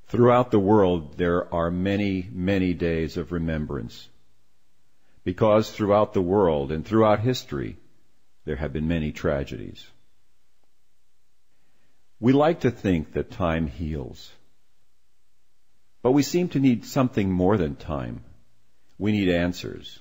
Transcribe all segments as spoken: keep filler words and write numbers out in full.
Throughout the world, there are many, many days of remembrance, because throughout the world and throughout history, there have been many tragedies. We like to think that time heals, but we seem to need something more than time. We need answers.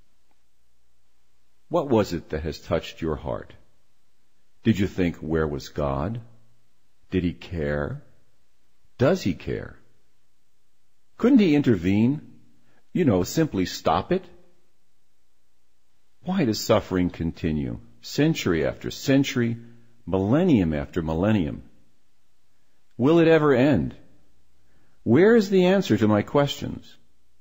What was it that has touched your heart? Did you think, where was God? Did he care? Does he care? Couldn't he intervene? You know, simply stop it? Why does suffering continue, century after century, millennium after millennium? Will it ever end? Where is the answer to my questions?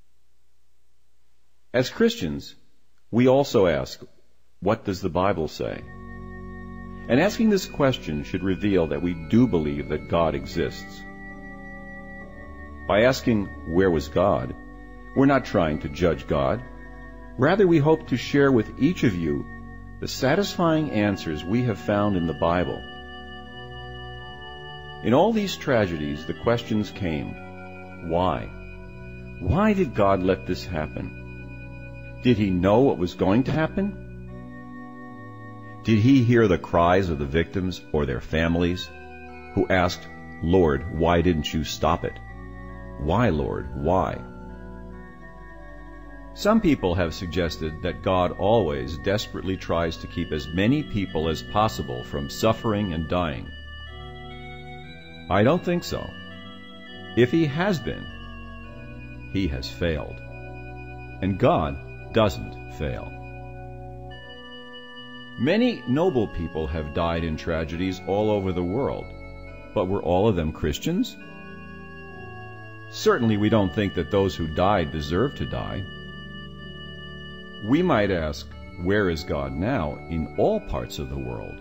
As Christians, we also ask, what does the Bible say? And asking this question should reveal that we do believe that God exists. By asking, where was God? We're not trying to judge God. Rather, we hope to share with each of you the satisfying answers we have found in the Bible. In all these tragedies, the questions came. Why? Why did God let this happen? Did he know what was going to happen? Did he hear the cries of the victims or their families who asked, Lord, why didn't you stop it? Why, Lord, why? Some people have suggested that God always desperately tries to keep as many people as possible from suffering and dying. I don't think so. If he has been, he has failed. And God doesn't fail. Many noble people have died in tragedies all over the world, but were all of them Christians? Certainly we don't think that those who died deserve to die. We might ask, where is God now in all parts of the world?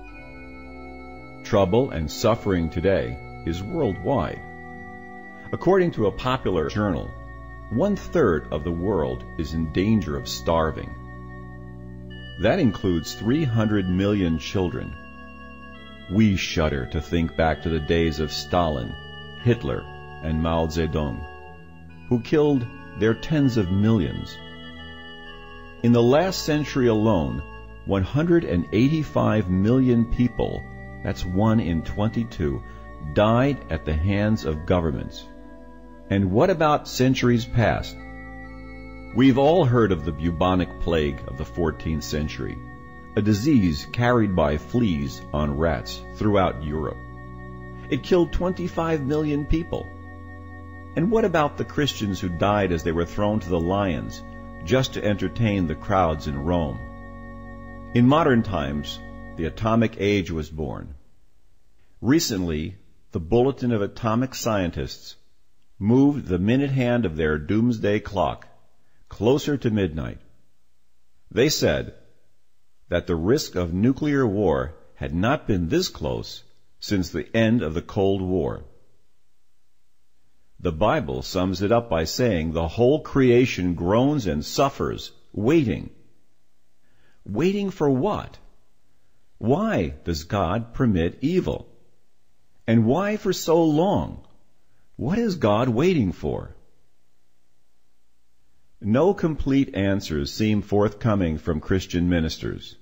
Trouble and suffering today is worldwide. According to a popular journal, one-third of the world is in danger of starving. That includes three hundred million children. We shudder to think back to the days of Stalin, Hitler, and Mao Zedong, who killed their tens of millions. In the last century alone, one hundred eighty-five million people, that's one in twenty-two, died at the hands of governments. And what about centuries past? We've all heard of the bubonic plague of the fourteenth century, a disease carried by fleas on rats throughout Europe. It killed twenty-five million people. And what about the Christians who died as they were thrown to the lions just to entertain the crowds in Rome? In modern times, the atomic age was born. Recently, the Bulletin of Atomic Scientists moved the minute hand of their doomsday clock closer to midnight. They said that the risk of nuclear war had not been this close since the end of the Cold War. The Bible sums it up by saying the whole creation groans and suffers, waiting. Waiting for what? Why does God permit evil? And why for so long? What is God waiting for? No complete answers seem forthcoming from Christian ministers.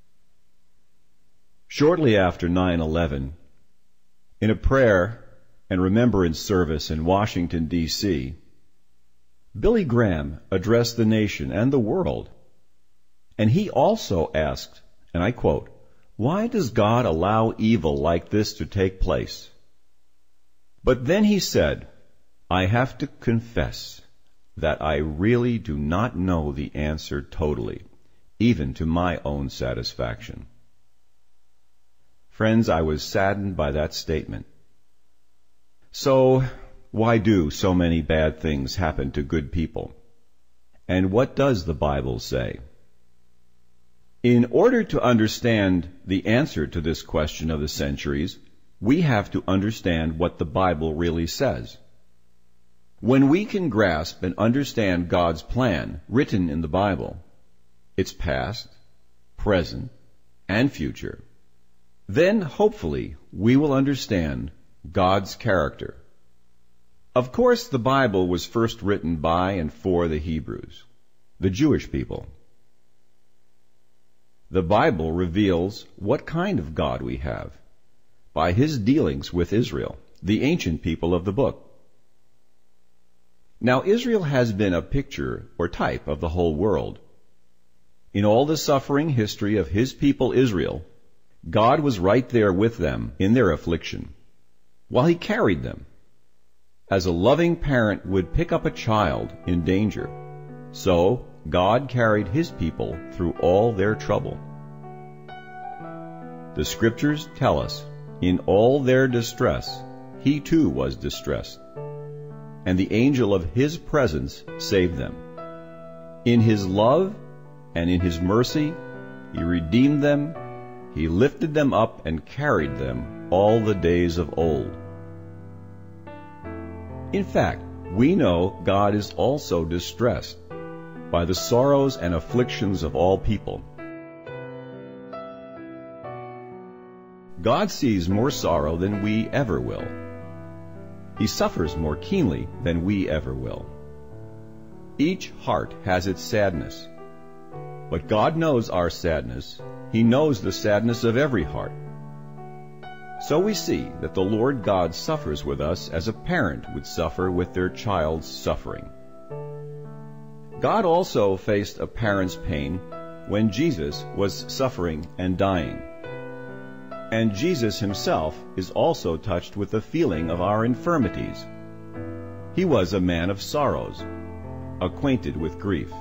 Shortly after nine eleven, in a prayer and remembrance service in Washington, D C, Billy Graham addressed the nation and the world, and he also asked, and I quote, "Why does God allow evil like this to take place?" But then he said, "I have to confess that I really do not know the answer totally, even to my own satisfaction." Friends, I was saddened by that statement. So, why do so many bad things happen to good people? And what does the Bible say? In order to understand the answer to this question of the centuries, we have to understand what the Bible really says. When we can grasp and understand God's plan written in the Bible, its past, present, and future, then hopefully we will understand God's character. Of course, the Bible was first written by and for the Hebrews, the Jewish people. The Bible reveals what kind of God we have by his dealings with Israel, the ancient people of the book. Now, Israel has been a picture or type of the whole world. In all the suffering history of his people Israel, God was right there with them in their affliction, while he carried them. As a loving parent would pick up a child in danger, so God carried his people through all their trouble. The scriptures tell us, in all their distress, he too was distressed, and the angel of his presence saved them. In his love and in his mercy, he redeemed them, he lifted them up and carried them all the days of old. In fact, we know God is also distressed by the sorrows and afflictions of all people. God sees more sorrow than we ever will. He suffers more keenly than we ever will. Each heart has its sadness, but God knows our sadness. He knows the sadness of every heart. So we see that the Lord God suffers with us as a parent would suffer with their child's suffering. God also faced a parent's pain when Jesus was suffering and dying. And Jesus himself is also touched with the feeling of our infirmities. He was a man of sorrows, acquainted with grief.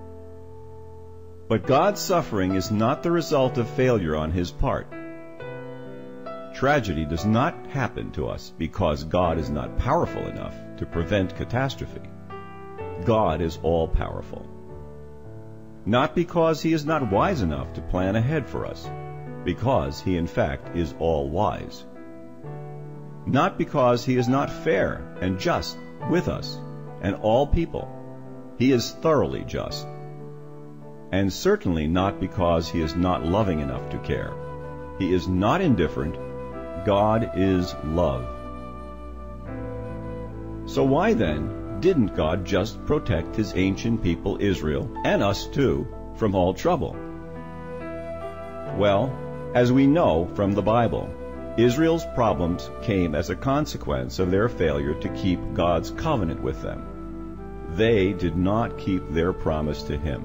But God's suffering is not the result of failure on his part. Tragedy does not happen to us because God is not powerful enough to prevent catastrophe. God is all-powerful. Not because he is not wise enough to plan ahead for us, because he in fact is all-wise. Not because he is not fair and just with us and all people. He is thoroughly just. And certainly not because he is not loving enough to care. He is not indifferent. God is love. So why then didn't God just protect his ancient people Israel, and us too, from all trouble? Well, as we know from the Bible, Israel's problems came as a consequence of their failure to keep God's covenant with them. They did not keep their promise to him.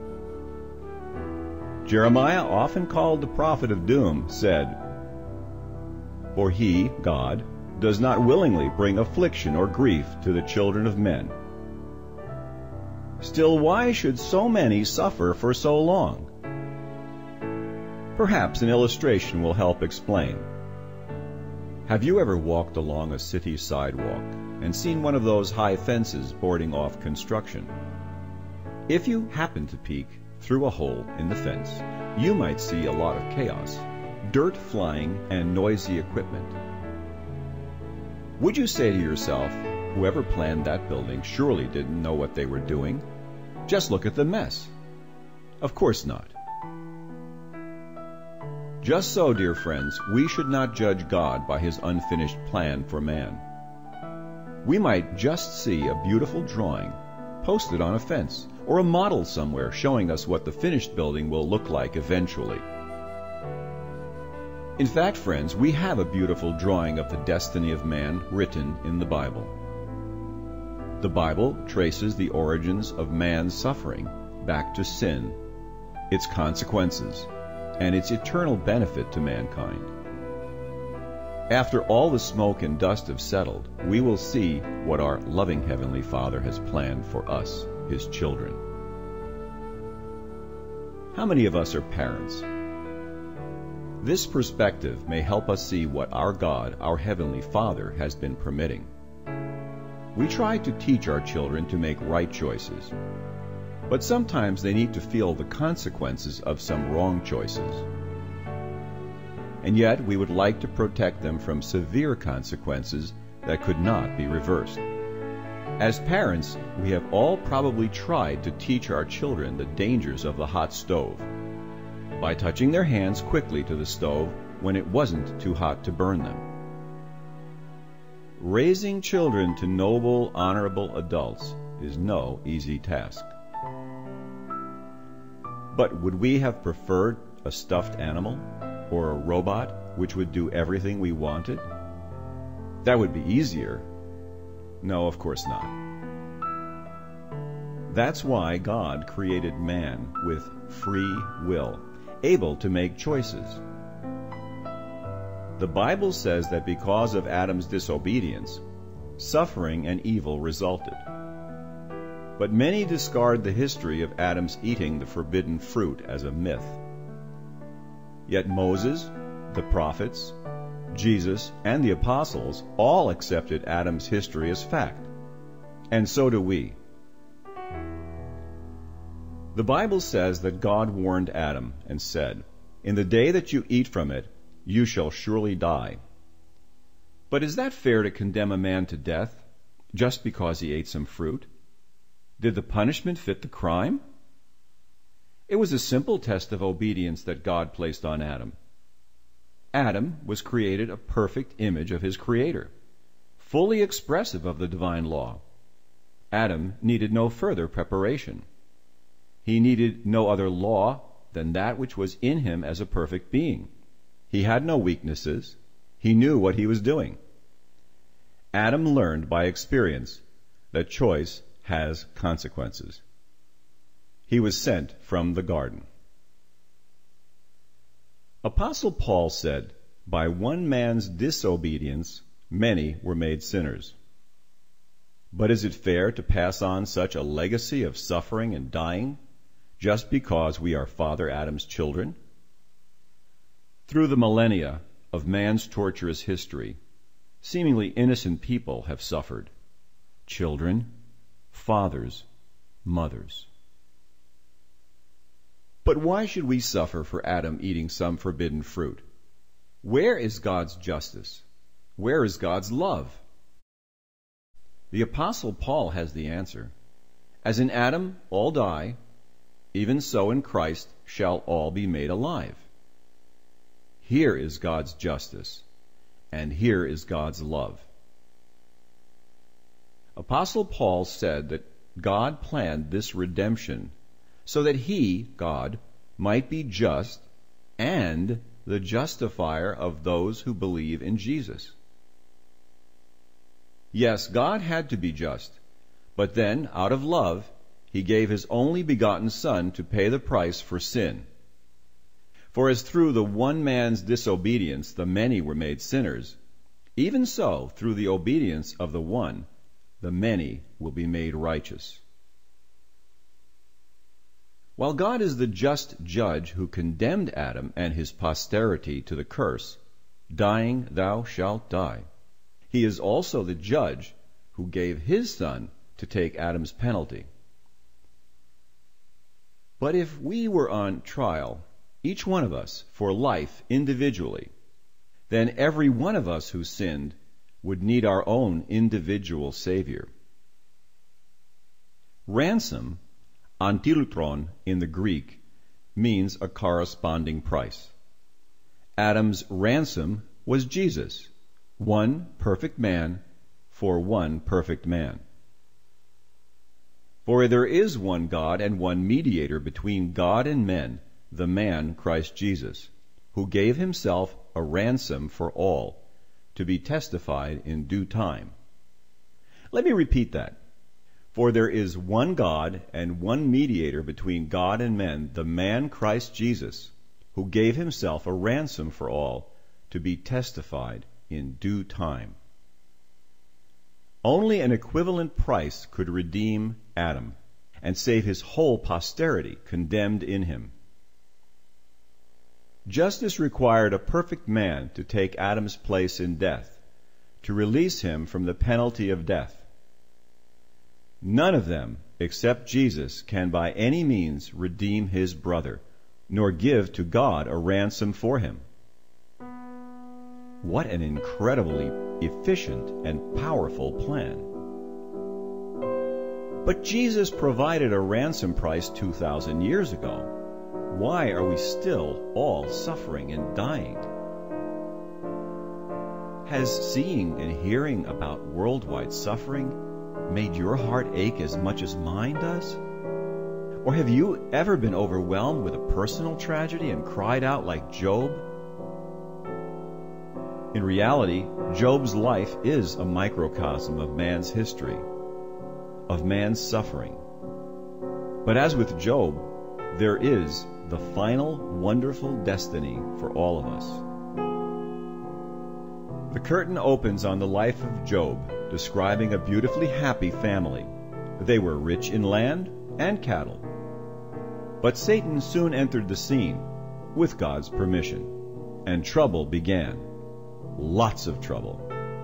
Jeremiah, often called the prophet of doom, said, "For he, God, does not willingly bring affliction or grief to the children of men. Still, why should so many suffer for so long?" Perhaps an illustration will help explain. Have you ever walked along a city sidewalk and seen one of those high fences boarding off construction? If you happen to peek through a hole in the fence, you might see a lot of chaos, dirt flying, and noisy equipment. Would you say to yourself, whoever planned that building surely didn't know what they were doing? Just look at the mess. Of course not. Just so, dear friends, we should not judge God by his unfinished plan for man. We might just see a beautiful drawing posted on a fence, or a model somewhere showing us what the finished building will look like eventually. In fact, friends, we have a beautiful drawing of the destiny of man written in the Bible. The Bible traces the origins of man's suffering back to sin, its consequences, and its eternal benefit to mankind. After all the smoke and dust have settled, we will see what our loving Heavenly Father has planned for us, his children. How many of us are parents? This perspective may help us see what our God, our Heavenly Father, has been permitting. We try to teach our children to make right choices, but sometimes they need to feel the consequences of some wrong choices. And yet we would like to protect them from severe consequences that could not be reversed. As parents, we have all probably tried to teach our children the dangers of the hot stove by touching their hands quickly to the stove when it wasn't too hot to burn them. Raising children to noble, honorable adults is no easy task. But would we have preferred a stuffed animal or a robot which would do everything we wanted? That would be easier. No, of course not. That's why God created man with free will, able to make choices. The Bible says that because of Adam's disobedience, suffering and evil resulted. But many discard the history of Adam's eating the forbidden fruit as a myth. Yet Moses, the prophets, Jesus, and the apostles all accepted Adam's history as fact. And so do we. The Bible says that God warned Adam and said, "In the day that you eat from it, you shall surely die." But is that fair to condemn a man to death just because he ate some fruit? Did the punishment fit the crime? It was a simple test of obedience that God placed on Adam. Adam was created a perfect image of his Creator, fully expressive of the divine law. Adam needed no further preparation. He needed no other law than that which was in him as a perfect being. He had no weaknesses. He knew what he was doing. Adam learned by experience that choice has consequences. He was sent from the garden. Apostle Paul said, "By one man's disobedience, many were made sinners." But is it fair to pass on such a legacy of suffering and dying just because we are Father Adam's children? Through the millennia of man's torturous history, seemingly innocent people have suffered. Children, fathers, mothers. But why should we suffer for Adam eating some forbidden fruit? Where is God's justice? Where is God's love? The Apostle Paul has the answer. As in Adam all die, even so in Christ shall all be made alive. Here is God's justice, and here is God's love. Apostle Paul said that God planned this redemption so that he, God, might be just and the justifier of those who believe in Jesus. Yes, God had to be just, but then, out of love, he gave his only begotten Son to pay the price for sin. For as through the one man's disobedience the many were made sinners, even so, through the obedience of the one, the many will be made righteous. While God is the just judge who condemned Adam and his posterity to the curse, "Dying thou shalt die," he is also the judge who gave his Son to take Adam's penalty. But if we were on trial, each one of us, for life individually, then every one of us who sinned would need our own individual Savior. Ransom, antilutron in the Greek, means a corresponding price. Adam's ransom was Jesus, one perfect man for one perfect man. For there is one God and one mediator between God and men, the man Christ Jesus, who gave himself a ransom for all, to be testified in due time. Let me repeat that. For there is one God and one mediator between God and men, the man Christ Jesus, who gave himself a ransom for all, to be testified in due time. Only an equivalent price could redeem Adam and save his whole posterity condemned in him. Justice required a perfect man to take Adam's place in death, to release him from the penalty of death. None of them, except Jesus, can by any means redeem his brother, nor give to God a ransom for him. What an incredibly efficient and powerful plan. But Jesus provided a ransom price two thousand years ago. Why are we still all suffering and dying? Has seeing and hearing about worldwide suffering made your heart ache as much as mine does? Or have you ever been overwhelmed with a personal tragedy and cried out like Job? In reality, Job's life is a microcosm of man's history, of man's suffering. But as with Job, there is the final wonderful destiny for all of us. The curtain opens on the life of Job, describing a beautifully happy family. They were rich in land and cattle. But Satan soon entered the scene, with God's permission, and trouble began. Lots of trouble.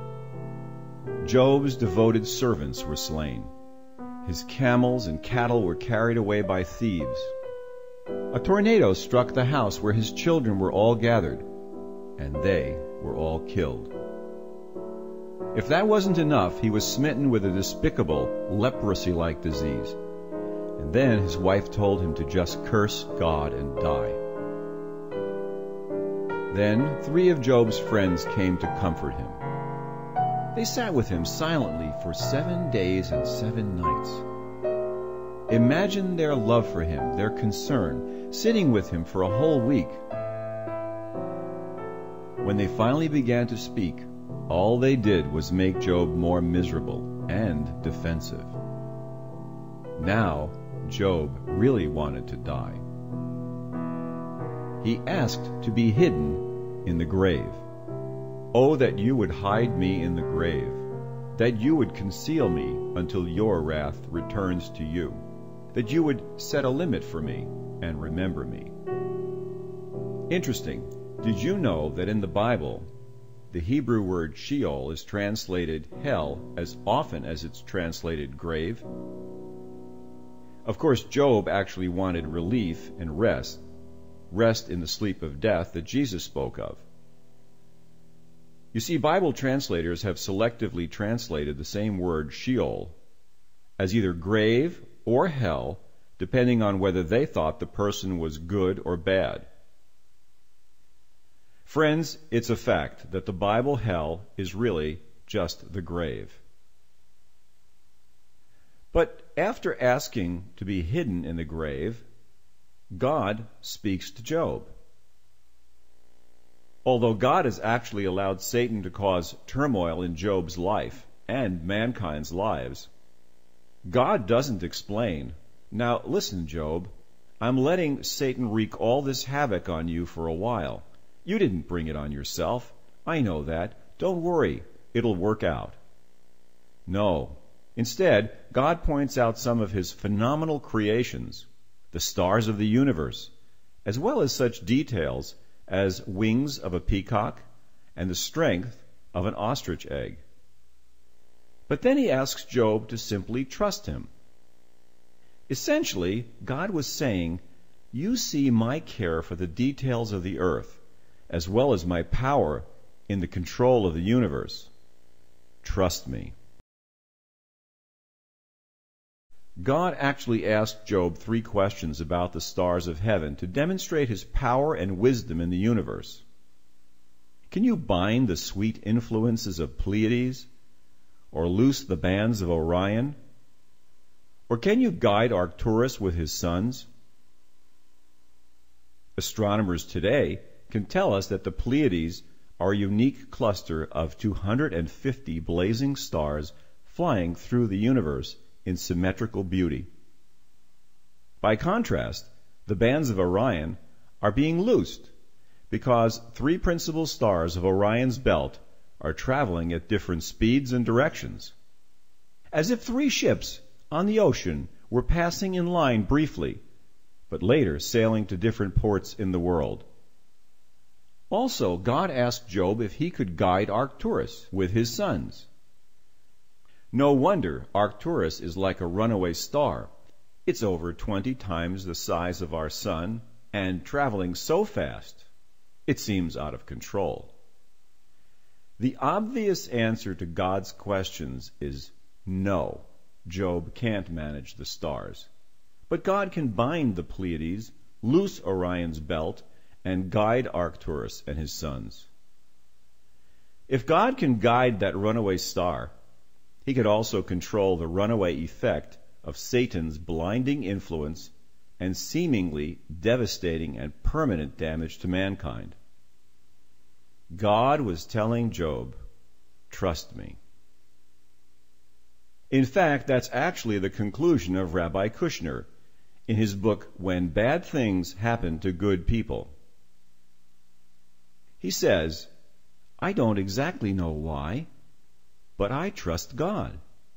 Job's devoted servants were slain. His camels and cattle were carried away by thieves. A tornado struck the house where his children were all gathered, and they were all killed. If that wasn't enough, he was smitten with a despicable leprosy-like disease. And then his wife told him to just curse God and die. Then three of Job's friends came to comfort him. They sat with him silently for seven days and seven nights. Imagine their love for him, their concern, sitting with him for a whole week. When they finally began to speak, all they did was make Job more miserable and defensive. Now, Job really wanted to die. He asked to be hidden in the grave. Oh, that you would hide me in the grave, that you would conceal me until your wrath returns to you, that you would set a limit for me and remember me. Interesting. Did you know that in the Bible, the Hebrew word Sheol is translated hell as often as it's translated grave? Of course, Job actually wanted relief and rest, rest in the sleep of death that Jesus spoke of. You see, Bible translators have selectively translated the same word Sheol as either grave or hell, depending on whether they thought the person was good or bad. Friends, it's a fact that the Bible hell is really just the grave. But after asking to be hidden in the grave, God speaks to Job. Although God has actually allowed Satan to cause turmoil in Job's life and mankind's lives, God doesn't explain, "Now listen, Job, I'm letting Satan wreak all this havoc on you for a while. You didn't bring it on yourself. I know that. Don't worry, it'll work out." No. Instead, God points out some of his phenomenal creations, the stars of the universe, as well as such details as wings of a peacock and the strength of an ostrich egg. But then he asks Job to simply trust him. Essentially, God was saying, "You see my care for the details of the earth, as well as my power in the control of the universe. Trust me." God actually asked Job three questions about the stars of heaven to demonstrate his power and wisdom in the universe. Can you bind the sweet influences of Pleiades, or loose the bands of Orion? Or can you guide Arcturus with his sons? Astronomers today can tell us that the Pleiades are a unique cluster of two hundred fifty blazing stars flying through the universe in symmetrical beauty. By contrast, the bands of Orion are being loosed because three principal stars of Orion's belt are traveling at different speeds and directions, as if three ships on the ocean were passing in line briefly, but later sailing to different ports in the world. Also, God asked Job if he could guide Arcturus with his sons. No wonder Arcturus is like a runaway star. It's over twenty times the size of our sun and traveling so fast, it seems out of control. The obvious answer to God's questions is no. Job can't manage the stars. But God can bind the Pleiades, loose Orion's belt, and guide Arcturus and his sons. If God can guide that runaway star, he could also control the runaway effect of Satan's blinding influence and seemingly devastating and permanent damage to mankind. God was telling Job, "Trust me." In fact, that's actually the conclusion of Rabbi Kushner in his book, When Bad Things Happen to Good People. He says, "I don't exactly know why, but I trust God."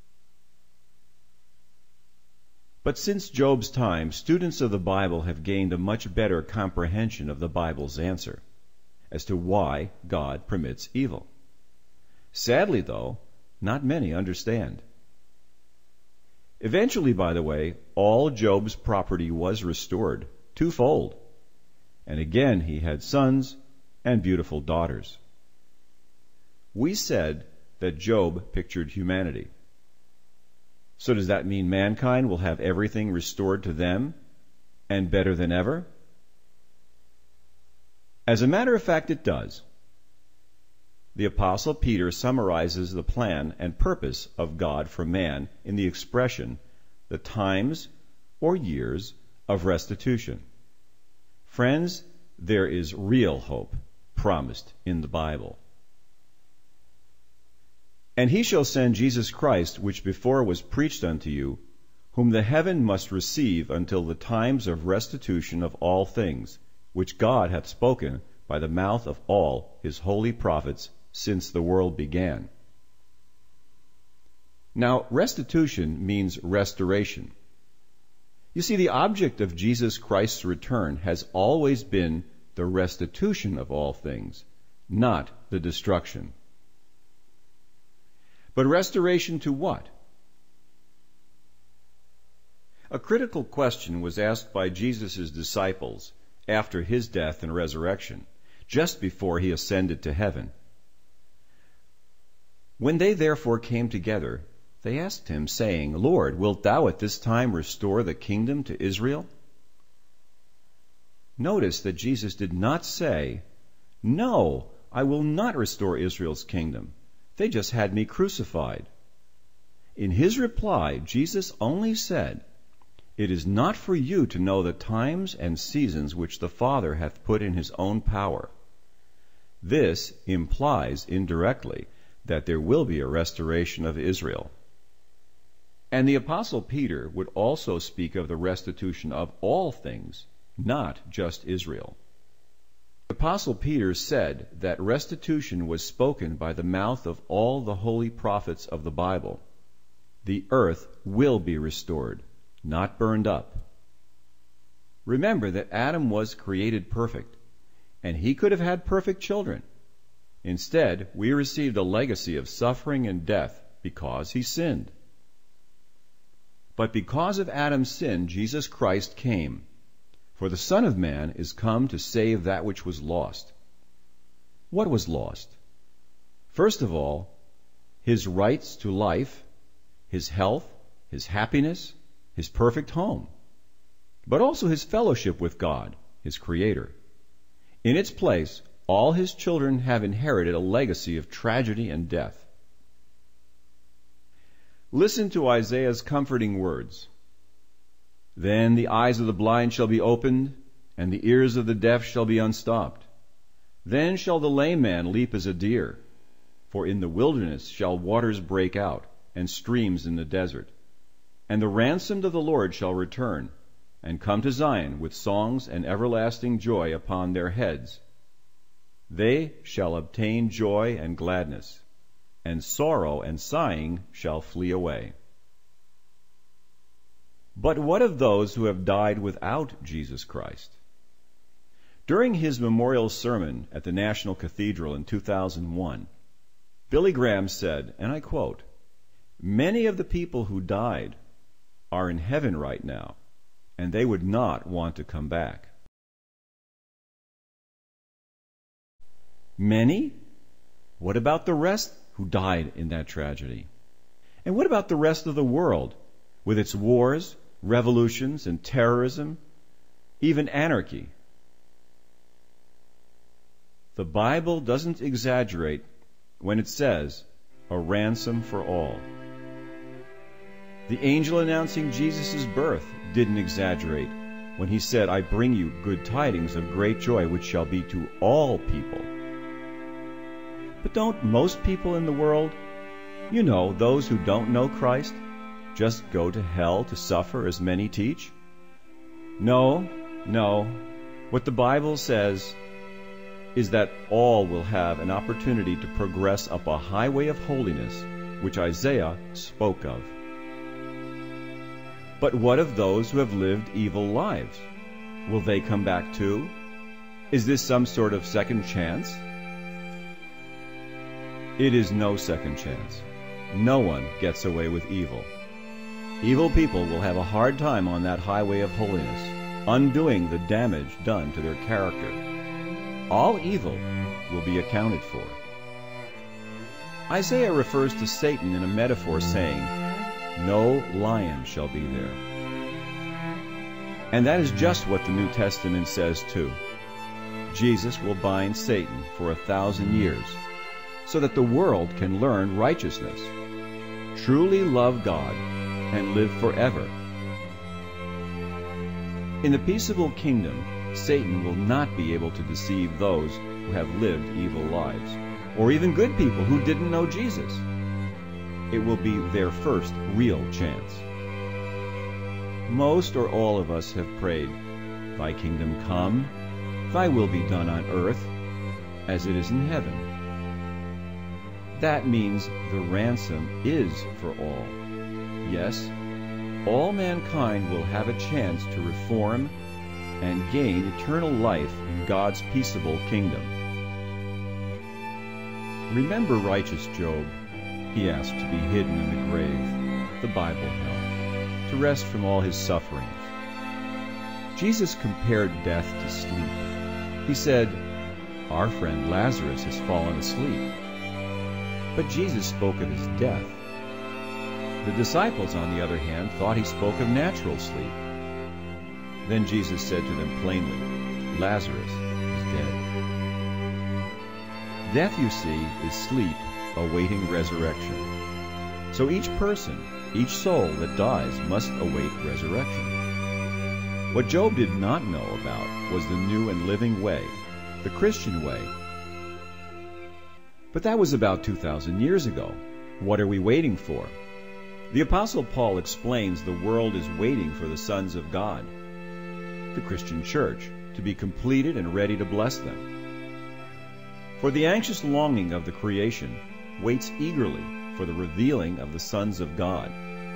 But since Job's time, students of the Bible have gained a much better comprehension of the Bible's answer as to why God permits evil. Sadly, though, not many understand. Eventually, by the way, all Job's property was restored, twofold, and again he had sons and beautiful daughters. We said that Job pictured humanity. So does that mean mankind will have everything restored to them and better than ever? As a matter of fact, it does. The Apostle Peter summarizes the plan and purpose of God for man in the expression, the times or years of restitution. Friends, there is real hope promised in the Bible. "And he shall send Jesus Christ, which before was preached unto you, whom the heaven must receive until the times of restitution of all things, which God hath spoken by the mouth of all his holy prophets since the world began." Now, restitution means restoration. You see, the object of Jesus Christ's return has always been the restitution of all things, not the destruction. But restoration to what? A critical question was asked by Jesus' disciples after his death and resurrection, just before he ascended to heaven. When they therefore came together, they asked him, saying, "Lord, wilt thou at this time restore the kingdom to Israel?" Notice that Jesus did not say, "No, I will not restore Israel's kingdom. They just had me crucified." In his reply, Jesus only said, "It is not for you to know the times and seasons which the Father hath put in his own power." This implies indirectly that there will be a restoration of Israel. And the Apostle Peter would also speak of the restitution of all things, not just Israel. The Apostle Peter said that restitution was spoken by the mouth of all the holy prophets of the Bible. The earth will be restored, not burned up. Remember that Adam was created perfect, and he could have had perfect children. Instead, we received a legacy of suffering and death because he sinned. But because of Adam's sin, Jesus Christ came. For the Son of Man is come to save that which was lost. What was lost? First of all, his rights to life, his health, his happiness, his perfect home, but also his fellowship with God, his Creator. In its place, all his children have inherited a legacy of tragedy and death. Listen to Isaiah's comforting words. "Then the eyes of the blind shall be opened, and the ears of the deaf shall be unstopped. Then shall the lame man leap as a deer, for in the wilderness shall waters break out, and streams in the desert. And the ransomed of the Lord shall return, and come to Zion with songs and everlasting joy upon their heads. They shall obtain joy and gladness, and sorrow and sighing shall flee away." But what of those who have died without Jesus Christ? During his memorial sermon at the National Cathedral in two thousand one, Billy Graham said, and I quote, "Many of the people who died are in heaven right now, and they would not want to come back." Many? What about the rest who died in that tragedy? And what about the rest of the world, with its wars, revolutions, and terrorism, even anarchy? The Bible doesn't exaggerate when it says, a ransom for all. The angel announcing Jesus' birth didn't exaggerate when he said, I bring you good tidings of great joy, which shall be to all people. But don't most people in the world, you know, those who don't know Christ, just go to hell to suffer as many teach? No, no. What the Bible says is that all will have an opportunity to progress up a highway of holiness, which Isaiah spoke of. But what of those who have lived evil lives? Will they come back too? Is this some sort of second chance? It is no second chance. No one gets away with evil. Evil people will have a hard time on that highway of holiness, undoing the damage done to their character. All evil will be accounted for. Isaiah refers to Satan in a metaphor saying, no lion shall be there. And that is just what the New Testament says too. Jesus will bind Satan for a thousand years, so that the world can learn righteousness, truly love God, and live forever. In the peaceable kingdom, Satan will not be able to deceive those who have lived evil lives, or even good people who didn't know Jesus. It will be their first real chance. Most or all of us have prayed, Thy kingdom come, Thy will be done on earth as it is in heaven. That means the ransom is for all. Yes, all mankind will have a chance to reform and gain eternal life in God's peaceable kingdom. Remember righteous Job. He asked to be hidden in the grave, the Bible held, to rest from all his sufferings. Jesus compared death to sleep. He said, our friend Lazarus has fallen asleep. But Jesus spoke of his death. The disciples, on the other hand, thought he spoke of natural sleep. Then Jesus said to them plainly, Lazarus is dead. Death, you see, is sleep awaiting resurrection. So each person, each soul that dies must await resurrection. What Job did not know about was the new and living way, the Christian way. But that was about two thousand years ago. What are we waiting for? The Apostle Paul explains the world is waiting for the sons of God, the Christian church, to be completed and ready to bless them. For the anxious longing of the creation waits eagerly for the revealing of the sons of God.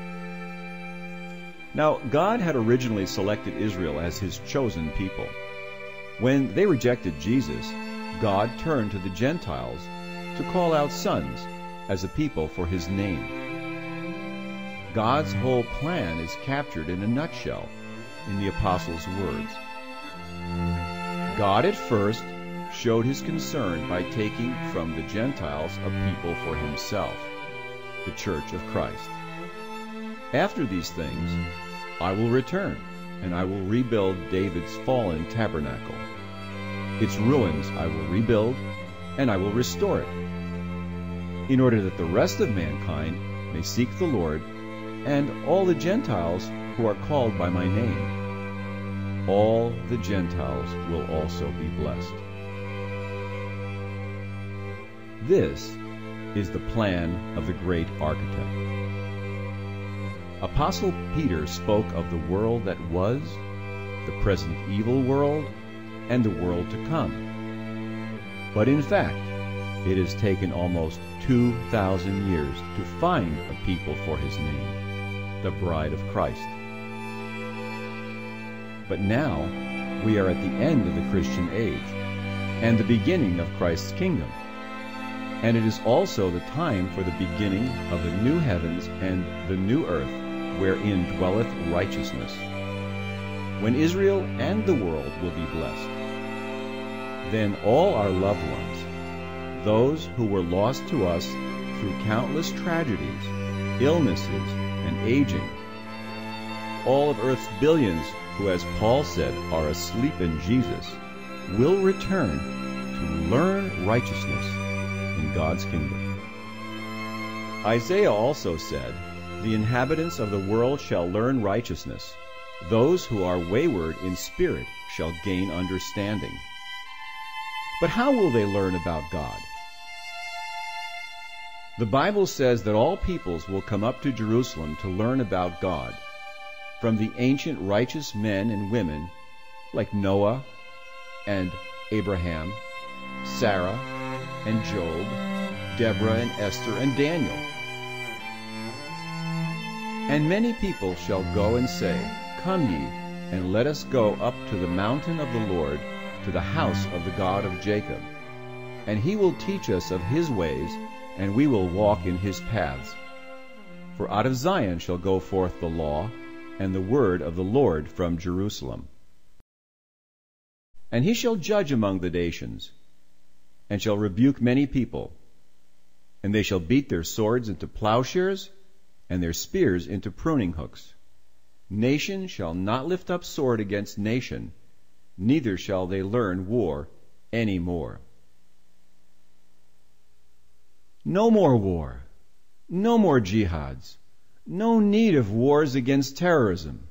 Now, God had originally selected Israel as his chosen people. When they rejected Jesus, God turned to the Gentiles to call out sons as a people for his name. God's whole plan is captured in a nutshell in the apostles' words. God at first showed his concern by taking from the Gentiles a people for himself, the church of Christ. After these things, I will return, and I will rebuild David's fallen tabernacle. Its ruins I will rebuild, and I will restore it, in order that the rest of mankind may seek the Lord, and all the Gentiles who are called by my name. All the Gentiles will also be blessed. This is the plan of the great architect. Apostle Peter spoke of the world that was, the present evil world, and the world to come. But in fact, it has taken almost two thousand years to find a people for his name, the bride of Christ. But now we are at the end of the Christian age and the beginning of Christ's kingdom. And it is also the time for the beginning of the new heavens and the new earth, wherein dwelleth righteousness, when Israel and the world will be blessed. Then all our loved ones, those who were lost to us through countless tragedies, illnesses, and aging, all of earth's billions who, as Paul said, are asleep in Jesus, will return to learn righteousness, in God's kingdom. Isaiah also said, "The inhabitants of the world shall learn righteousness. Those who are wayward in spirit shall gain understanding." But how will they learn about God? The Bible says that all peoples will come up to Jerusalem to learn about God, from the ancient righteous men and women like Noah and Abraham, Sarah and Job, Deborah and Esther and Daniel. And many people shall go and say, "Come ye, and let us go up to the mountain of the Lord, to the house of the God of Jacob. And he will teach us of his ways, and we will walk in his paths. For out of Zion shall go forth the law, and the word of the Lord from Jerusalem. And he shall judge among the nations, and shall rebuke many people. And they shall beat their swords into plowshares, and their spears into pruning hooks. Nation shall not lift up sword against nation, neither shall they learn war any more." No more war. No more jihads. No need of wars against terrorism.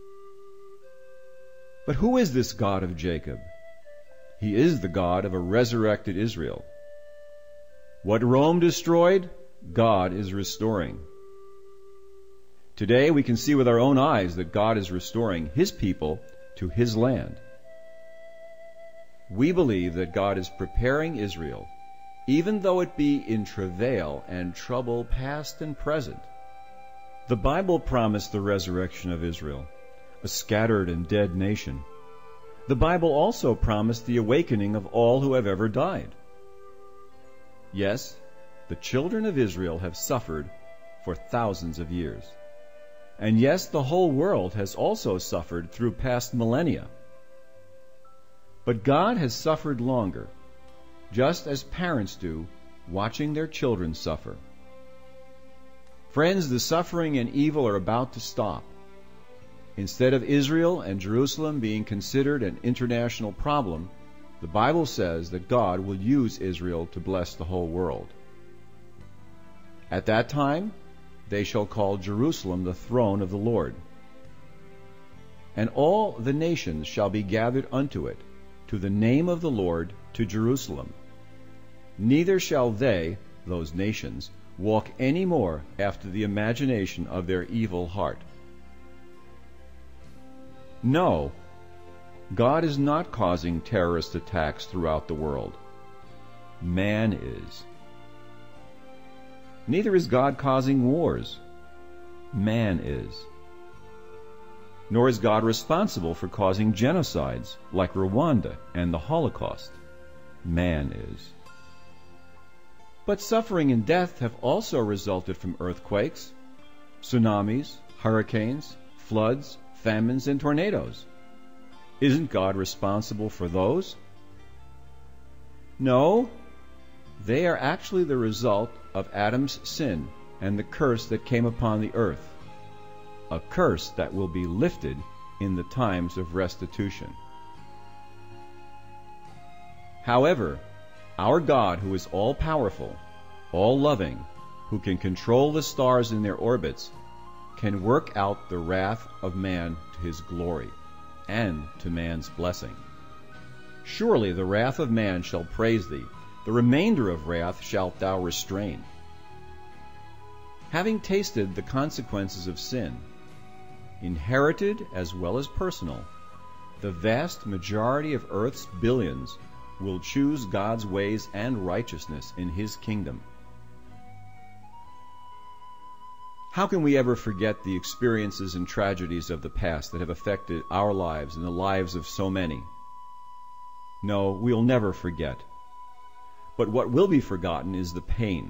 But who is this God of Jacob? He is the God of a resurrected Israel. What Rome destroyed, God is restoring. Today we can see with our own eyes that God is restoring his people to his land. We believe that God is preparing Israel, even though it be in travail and trouble past and present. The Bible promised the resurrection of Israel, a scattered and dead nation. The Bible also promised the awakening of all who have ever died. Yes, the children of Israel have suffered for thousands of years. And yes, the whole world has also suffered through past millennia. But God has suffered longer, just as parents do, watching their children suffer. Friends, the suffering and evil are about to stop. Instead of Israel and Jerusalem being considered an international problem, the Bible says that God will use Israel to bless the whole world. At that time, they shall call Jerusalem the throne of the Lord. And all the nations shall be gathered unto it, to the name of the Lord, to Jerusalem. Neither shall they, those nations, walk any more after the imagination of their evil heart. No, God is not causing terrorist attacks throughout the world. Man is. Neither is God causing wars. Man is. Nor is God responsible for causing genocides like Rwanda and the Holocaust. Man is. But suffering and death have also resulted from earthquakes, tsunamis, hurricanes, floods, famines, and tornadoes. Isn't God responsible for those? No, they are actually the result of Adam's sin and the curse that came upon the earth, a curse that will be lifted in the times of restitution. However, our God, who is all-powerful, all-loving, who can control the stars in their orbits, can work out the wrath of man to his glory and to man's blessing. Surely the wrath of man shall praise thee, the remainder of wrath shalt thou restrain. Having tasted the consequences of sin, inherited as well as personal, the vast majority of Earth's billions will choose God's ways and righteousness in his kingdom. How can we ever forget the experiences and tragedies of the past that have affected our lives and the lives of so many? No, we'll never forget. But what will be forgotten is the pain.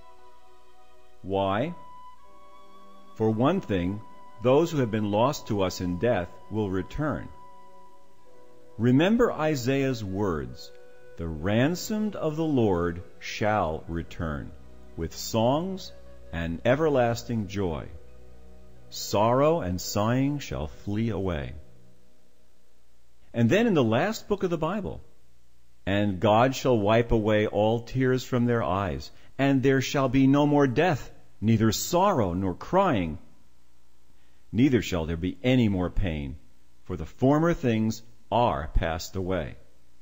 Why? For one thing, those who have been lost to us in death will return. Remember Isaiah's words, "The ransomed of the Lord shall return, with songs and everlasting joy. Sorrow and sighing shall flee away." And then in the last book of the Bible, And God shall wipe away all tears from their eyes, and there shall be no more death, neither sorrow nor crying, neither shall there be any more pain, for the former things are passed away.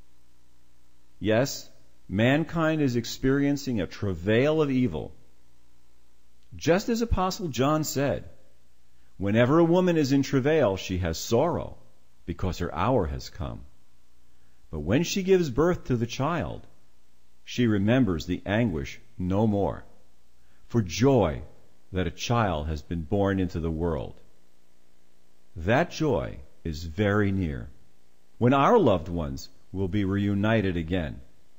Yes, mankind is experiencing a travail of evil. Just as Apostle John said, whenever a woman is in travail, she has sorrow, because her hour has come. But when she gives birth to the child, she remembers the anguish no more, for joy that a child has been born into the world. That joy is very near, when our loved ones will be reunited again.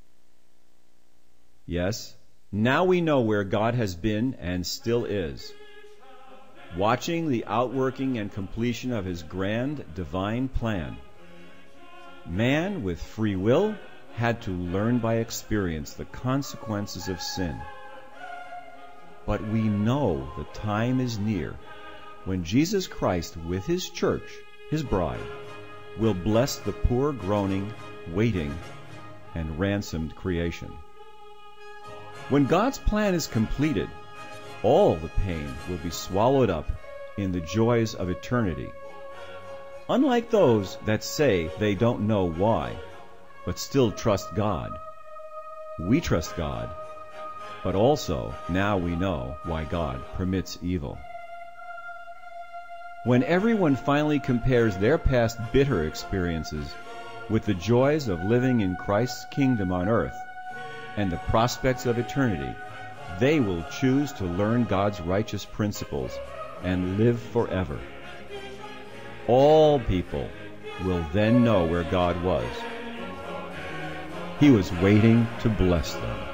Yes, now we know where God has been and still is, watching the outworking and completion of His grand divine plan. Man, with free will, had to learn by experience the consequences of sin. But we know the time is near when Jesus Christ, with His church, His bride, will bless the poor, groaning, waiting, and ransomed creation. When God's plan is completed, all the pain will be swallowed up in the joys of eternity. Unlike those that say they don't know why, but still trust God, we trust God, but also now we know why God permits evil. When everyone finally compares their past bitter experiences with the joys of living in Christ's kingdom on earth and the prospects of eternity, they will choose to learn God's righteous principles and live forever. All people will then know where God was. He was waiting to bless them.